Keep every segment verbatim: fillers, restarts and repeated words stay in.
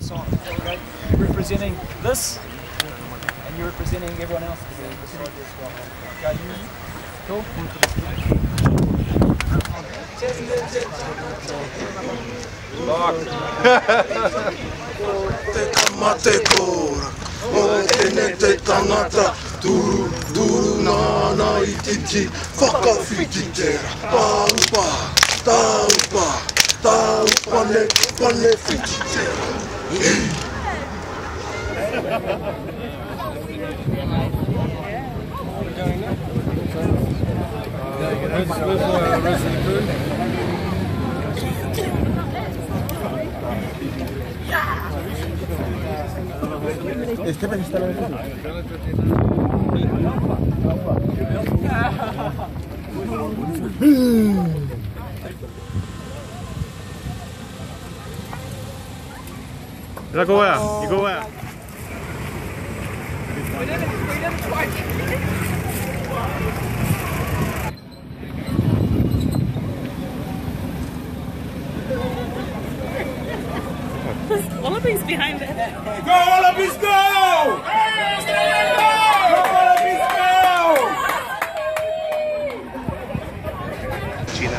song. Okay? You're representing this, and you're representing everyone else to be beside you as well. Okay? Cool? Te kamate kora, o tene te tangata, turu, turu, nana i titi, whakawhititera, taupa, taupa, taupa, ne, pane whititera. Este me está la Mira cómo va, y cómo va. There's Wallabies behind it. Go Wallabies, go! Go Wallabies, go! China.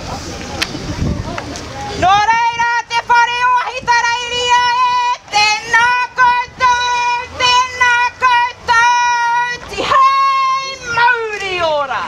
Noreira te whare o hitarairia e tēnā koutou, tēnā koutou, ti hei mauri ora.